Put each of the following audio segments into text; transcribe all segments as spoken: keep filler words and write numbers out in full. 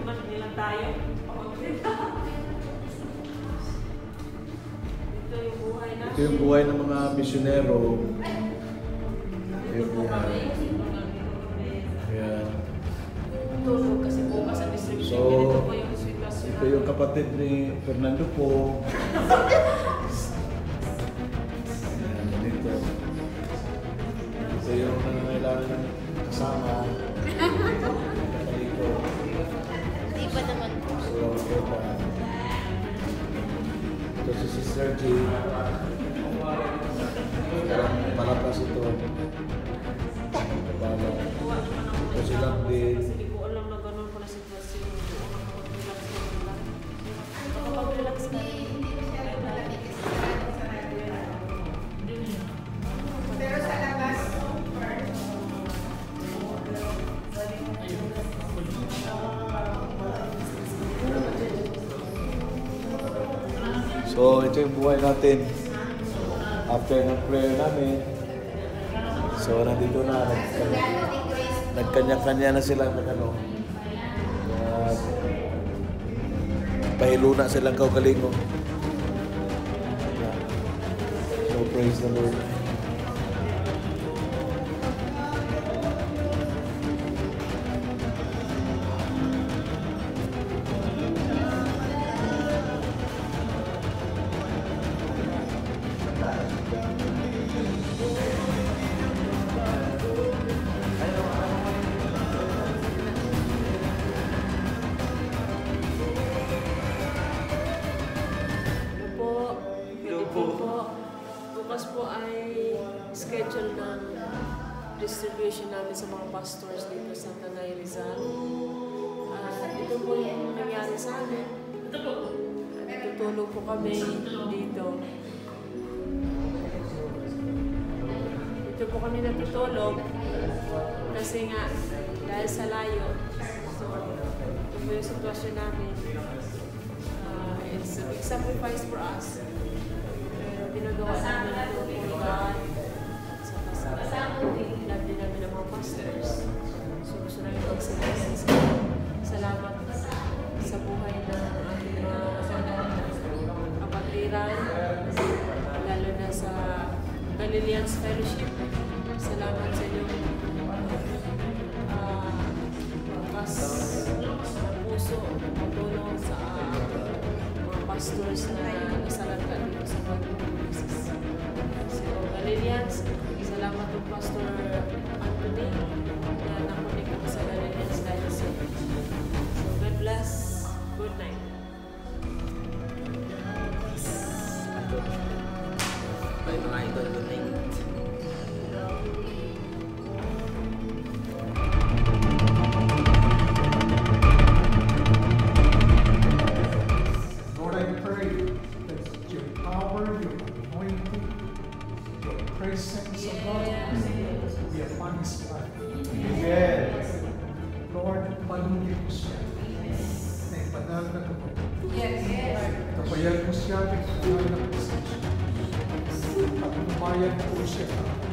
naman, nilang tayo. Ito yung buhay na. Ito yung buhay ng mga misyonero. Ito yung buhay. Ayan. Tulog kasi bukas ang distribution. So, Ganito po yung sitwasyon. ito yung kapatid ni Fernando po. Ayan, dito. Ito yung nangangailangan ng kasama. Dito. Di ba naman po? So, ito. Ito si Sister G. Malakas ito. Ito si Lambin. Kasi di ko alam na ganun pala sitwasyon. Kapag-relax ka. Pero sa labas, So, ito yung buhay natin. After ng prayer namin. So, nandito na. Nagkanya-kanya na sila ng ano. Uh, pahilo na silang kaugalingo. So, praise the Lord. Bukas po ay schedule ng distribution namin sa mga pastors dito sa Tanay Rizal. Uh, ito po yung nangyari sa amin. Ito po. Tutulog po kami dito. Dito po kami natutulog kasi nga dahil sa layo. So, ito po yung sitwasyon namin. Uh, it's a big sacrifice for us. Ginagawa namin ito for God. Saka sa love din namin ng mga pastors. So gusto namin pagsabihin sa salamat sa buhay ng ating mga kapatiran, lalo na sa Galileans Fellowship. Salamat sa inyong uh, bukas na puso, matulong sa mga pastors na nasalagka dito sa pagbubuhay. So, Galileans, salamat po Pastor Anthony na nakunik ako sa Galileans dahil sa So, God bless. Good night. Bye mga idol, good night. Lord, I pray that your power, your anointing, your presence of God be upon his life. Amen. Lord, palugin mo siya na ipanal na kapag. Tapayan mo siya na ipanal na presensya. Paglumayan po siya.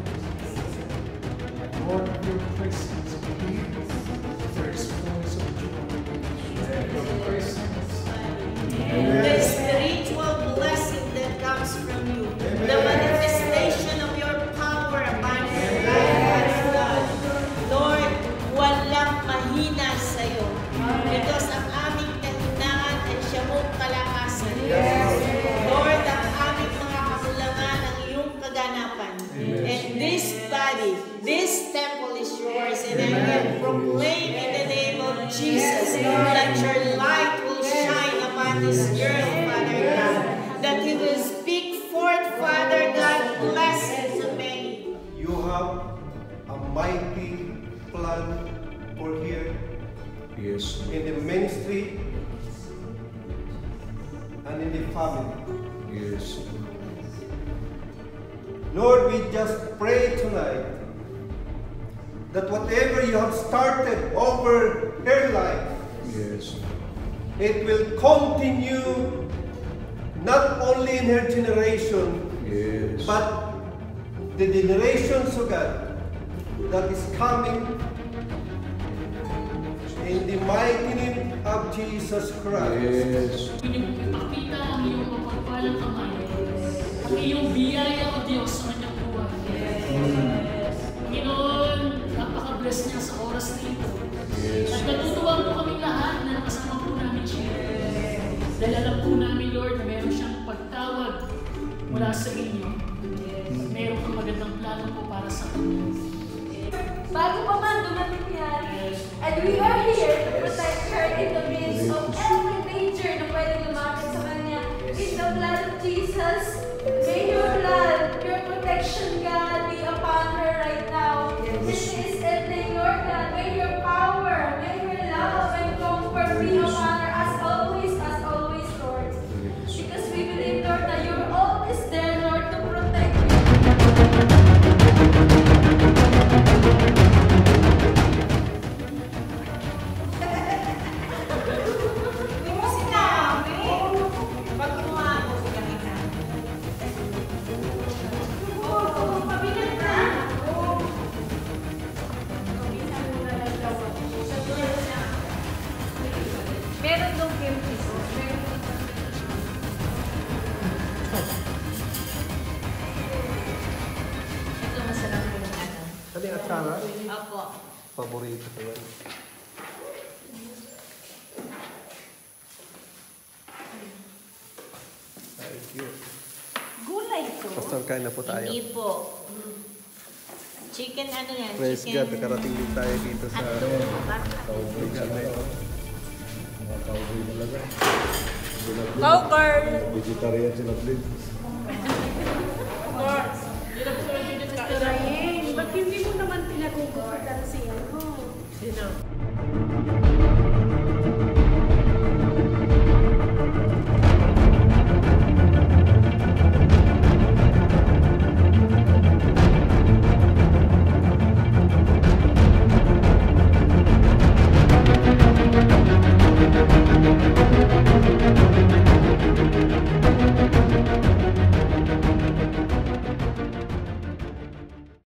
Lord, your presence be there is fullness of joy. Your presence. the spiritual blessing that comes from you, the manifestation of your power upon your life, God. Lord, walang mahina sa'yo. Because ang aming kahinaan ay siya mong kalakasan. Lord, ang aming mga kakulangan ang iyong kaganapan. And this body, this temple is yours. And I will proclaim in the name of Jesus that your light will shine upon this earth, Father God. That He will speak forth, Father God, blessings to many. You have a mighty plan for here Yes. in the ministry and in the family. Yes. Lord, we just pray tonight that whatever you have started over her life, Yes. it will continue not only in her generation, Yes. but the generations of God that is coming in the mighty name of Jesus Christ. Yes. Ipakita ang iyong mapagpalang kamay, ang iyong biyaya o Diyos sa kanyang buhay. Panginoon, napaka-bless niya sa oras na ito. Yes. At natutuwa po kami lahat na nakasama po namin siya. Dahil alam po namin, Lord, na meron siyang pagtawag mula sa inyo. At meron kang magandang plano po para sa kanya. Bago pa man dumating yan, and we are here to protect her in the midst of every danger na pwede lumapit sa kanya. In the blood of Jesus, may your blood, your protection, God, be upon her right now. This is evening, Lord God, may your power, may your love and comfort be upon her as always, as always, Lord. Because we believe, Lord, that you're always there, Lord, to protect you. Meron dong kimchi. Meron dong Ito masarap po yung ano. Ano yung atsara? Opo. Paborito ko yan. Thank you. gulay to. Pastor, kain na po tayo. Hindi po. Chicken ano yan? Praise God, Chicken. nakarating din tayo dito sa... Ano? Cowboy sila. Mga cowboy talaga. Cowgirl! Vegetarian sila, please. Ryan, ba't hindi mo naman pinagugupitan siya? Sino?